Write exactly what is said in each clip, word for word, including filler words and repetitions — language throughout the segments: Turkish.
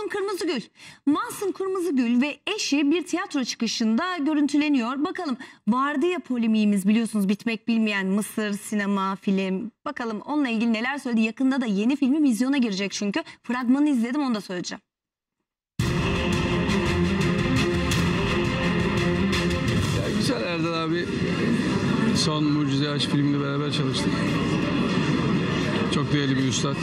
Mahsun Kırmızıgül. Mahsun Kırmızıgül ve eşi bir tiyatro çıkışında görüntüleniyor. Bakalım, vardı ya polemiğimiz, biliyorsunuz, bitmek bilmeyen Mısır, sinema, film. Bakalım onunla ilgili neler söyledi. Yakında da yeni filmi vizyona girecek çünkü. Fragmanı izledim, onu da söyleyeceğim. Ya güzel, Erdal abi son Mucize Aşk filminde beraber çalıştık. Çok değerli bir üstad.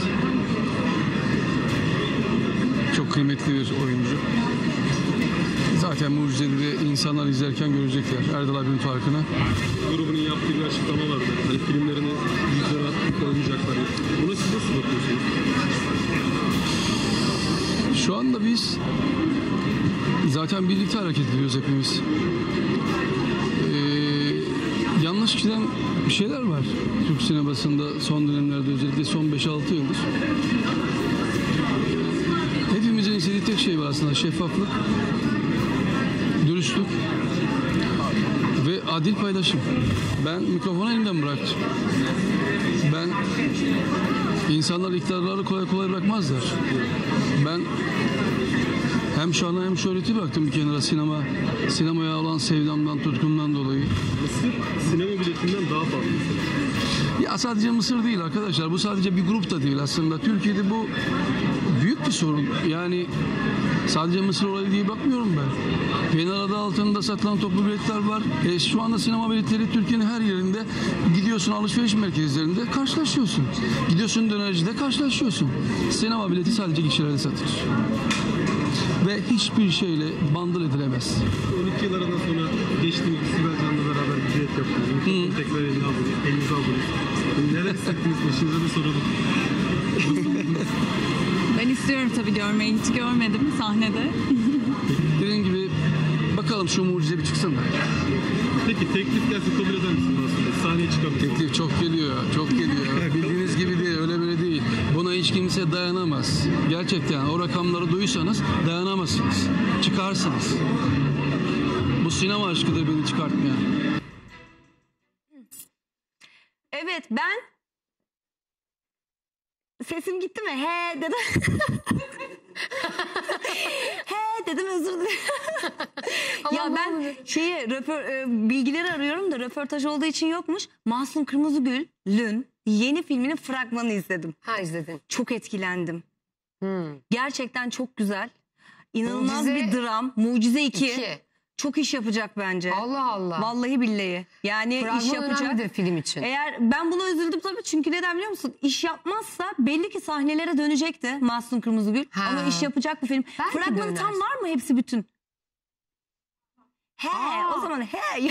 Çok kıymetli bir oyuncu. Zaten Mucize'de de insanlar izlerken görecekler Erdal abinin farkını. Grubunun yaptığı bir açıklama vardı. Hani filmlerini vizyona koymayacaklar. Buna siz nasıl bakıyorsunuz? Şu anda biz zaten birlikte hareket ediyoruz hepimiz. Ee, yanlış giden bir şeyler var Türk sinemasında son dönemlerde, özellikle son beş altı yıldır. Hepimizin istediği tek şey var aslında: şeffaflık, dürüstlük ve adil paylaşım. Ben mikrofonu elimden bıraktım. Ben insanlar iktidarları kolay kolay bırakmazlar. Ben hem şanı hem şöhreti bıraktım bir kenara, sinema sinemaya olan sevdamdan, tutkumdan dolayı. Mısır sinema biletinden daha fazla. Ya sadece Mısır değil arkadaşlar. Bu sadece bir grup da değil aslında. Türkiye'de bu büyük bir sorun. Yani sadece Mısır olayı diye bakmıyorum ben. Fener adı altında satılan toplu biletler var. E, şu anda sinema biletleri Türkiye'nin her yerinde. Gidiyorsun alışveriş merkezlerinde karşılaşıyorsun. Gidiyorsun dönercide karşılaşıyorsun. Sinema bileti sadece kişilere satılır. Ve hiçbir şeyle bandıl edilemez. on iki yıl aradan sonra geçtiğimiz Sibel Can'la beraber bir düet yaptınız. Mikrofonu tekrar elinize aldınız. Elinize aldınız. Neler hissettiniz? Başınıza da soralım. Ben istiyorum tabii görmeyi. Hiç görmedim sahnede. Dediğim gibi bakalım şu mucize bir çıksın da. Peki teklif gelse kabul eder misiniz aslında? Sahneye çıkamıyorsunuz. Teklif çok geliyor, çok geliyor. Bildiğiniz gibi değil, öyle böyle değil. Buna hiç kimse dayanamaz. Gerçekten o rakamları duysanız dayanamazsınız. Çıkarsınız. Bu sinema aşkıdır beni çıkartmayan. Evet, ben sesim gitti mi? He dedim. He dedim, özür dilerim. Ya ben şeyi röpor, e, bilgileri arıyorum da röportaj olduğu için yokmuş. Mahsun Kırmızıgül'ün yeni filminin fragmanı izledim. Ha, izledin. Çok etkilendim. Hmm. Gerçekten çok güzel. İnanılmaz Mucize bir dram. Mucize iki. iki. Çok iş yapacak bence. Allah Allah. Vallahi billahi. Yani Fragman iş yapacak. önemlidir film için. Eğer ben buna üzüldüm tabii, çünkü neden biliyor musun? İş yapmazsa belli ki sahnelere dönecekti Mahsun Kırmızıgül. Ha. Ama iş yapacak bu film. Belki Fragmanı döner. tam var mı hepsi bütün? He, Aa. o zaman he.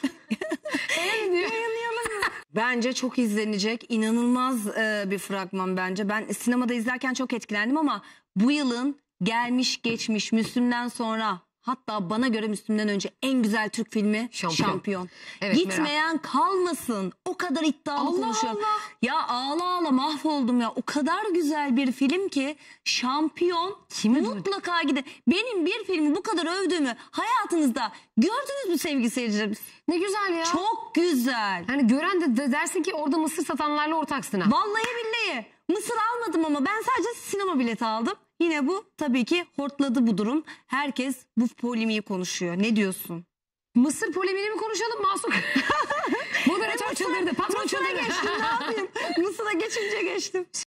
Bence çok izlenecek. İnanılmaz e, bir fragman bence. Ben sinemada izlerken çok etkilendim ama bu yılın gelmiş geçmiş Müslüm'den sonra, hatta bana göre Müslüm'den önce en güzel Türk filmi Şampiyon. Şampiyon. Evet, Gitmeyen kalmasın. O kadar iddialı Allah konuşuyorum. Allah. Ya ağla ağla mahvoldum ya. O kadar güzel bir film ki Şampiyon. Kimi mutlaka gidin. Benim bir filmi bu kadar övdüğümü hayatınızda gördünüz mü sevgili seyircilerimiz? Ne güzel ya. Çok güzel. Hani gören de, de dersin ki orada mısır satanlarla ortaksın ha. Vallahi billahi. Mısır almadım ama ben sadece sinema bileti aldım. Yine bu tabii ki hortladı bu durum. Herkes bu polemiği konuşuyor. Ne diyorsun? Mısır polemiğini mi konuşalım Mahsun? Moderatör çıldırdı, patron Mısır'a çıldırdı. geçtim, ne yapayım? Mısır'a geçince geçtim.